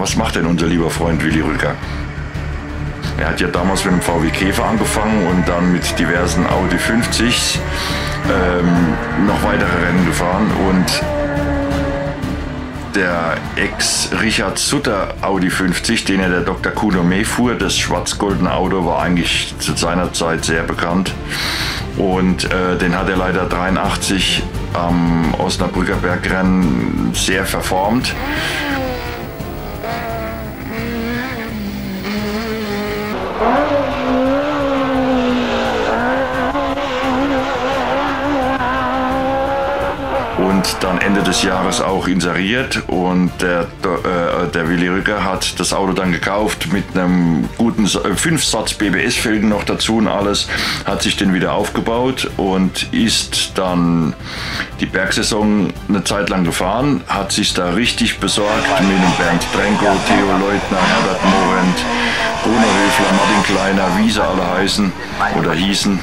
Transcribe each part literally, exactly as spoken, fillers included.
was macht denn unser lieber Freund Willi Rücker? Er hat ja damals mit dem V W Käfer angefangen und dann mit diversen Audi fünfzig ähm, noch weitere Rennen gefahren. Und der Ex-Richard Sutter Audi fünfzig, den ja der Doktor Kuno May fuhr, das schwarz-goldene Auto, war eigentlich zu seiner Zeit sehr bekannt. Und äh, den hat er leider dreiundachtzig am Osnabrücker Bergrennen sehr verformt. Und dann Ende des Jahres auch inseriert und der, äh, der Willi Rücker hat das Auto dann gekauft mit einem guten fünf Satz B B S-Felgen noch dazu und alles, hat sich den wieder aufgebaut und ist dann die Bergsaison eine Zeit lang gefahren, hat sich da richtig besorgt mit dem Bernd Trenko, Theo Leutner, Herbert Morent, Bruno Höfler, Martin Kleiner, wie sie alle heißen oder hießen.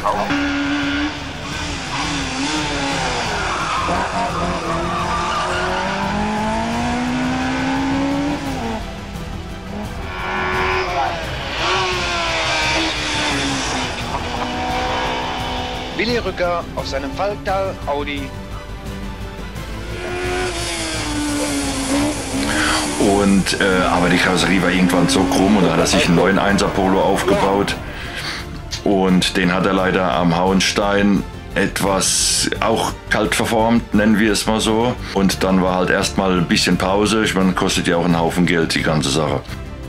Willi Rücker auf seinem Falktal Audi. Und, äh, aber die Karosserie war irgendwann so krumm und da hat er sich einen neuen Einser Polo aufgebaut. Und den hat er leider am Hauenstein etwas auch kalt verformt, nennen wir es mal so. Und dann war halt erstmal ein bisschen Pause. Ich meine, kostet ja auch einen Haufen Geld, die ganze Sache.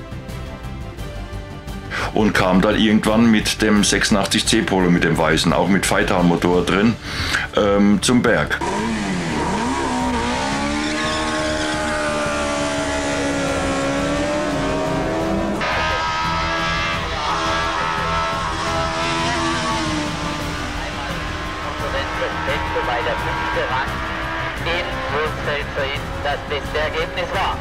Und kam dann irgendwann mit dem sechsundachtzig C Polo, mit dem weißen, auch mit Phaeton-Motor drin, ähm, zum Berg. Bei der fünfte Rang in Wurzelfeld für ihn das beste Ergebnis war.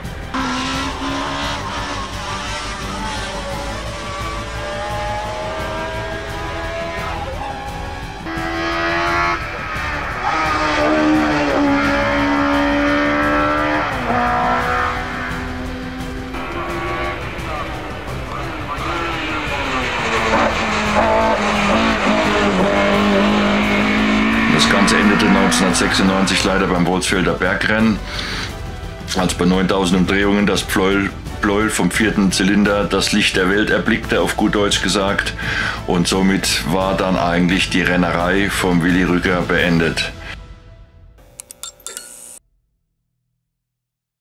Das Ganze endete neunzehnhundertsechsundneunzig leider beim Wolfsfelder Bergrennen, als bei neuntausend Umdrehungen das Pleuel, Pleuel vom vierten Zylinder das Licht der Welt erblickte, auf gut Deutsch gesagt. Und somit war dann eigentlich die Rennerei vom Willi Rücker beendet.